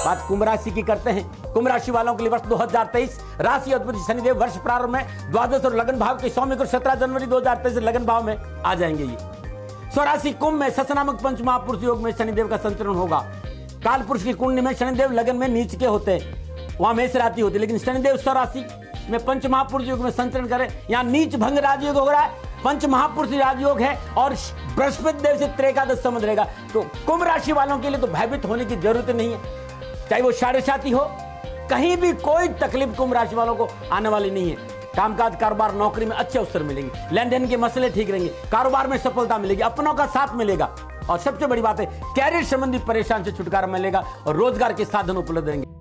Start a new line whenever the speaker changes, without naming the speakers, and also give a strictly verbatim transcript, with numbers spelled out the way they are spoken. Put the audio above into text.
बात कुंभ राशि की करते हैं। कुंभ राशि वालों के लिए वर्ष दो हज़ार तेईस राशि अधिपति शनिदेव वर्ष प्रारंभ में द्वादश और लगन भाव के स्वामी को सत्रह जनवरी दो हज़ार तेईस लगन भाव में आ जाएंगे। ये स्वराशि कुंभ में सस नामक पंच महापुरुष योग में शनिदेव का संचरण होगा। काल पुरुष की कुंडली में शनिदेव लगन में नीच के होते हैं, वहां मेष राशि होती है, लेकिन शनिदेव स्वराशि में पंच महापुरुष योग में संचरण करे, यहाँ नीच भंग राजयोग हो रहा है, पंच महापुरुष राजयोग है और बृहस्पति देव से त्रेकादश संबंध रहेगा। तो कुंभ राशि वालों के लिए तो भयभीत होने की जरूरत नहीं है, चाहे वो साढ़े साथी हो, कहीं भी कोई तकलीफ कुंभ राशि वालों को आने वाली नहीं है। कामकाज कारोबार नौकरी में अच्छे अवसर मिलेंगे, लेन देन के मसले ठीक रहेंगे, कारोबार में सफलता मिलेगी, अपनों का साथ मिलेगा और सबसे बड़ी बात है कैरियर संबंधी परेशान से छुटकारा मिलेगा और रोजगार के साधन उपलब्ध रहेंगे।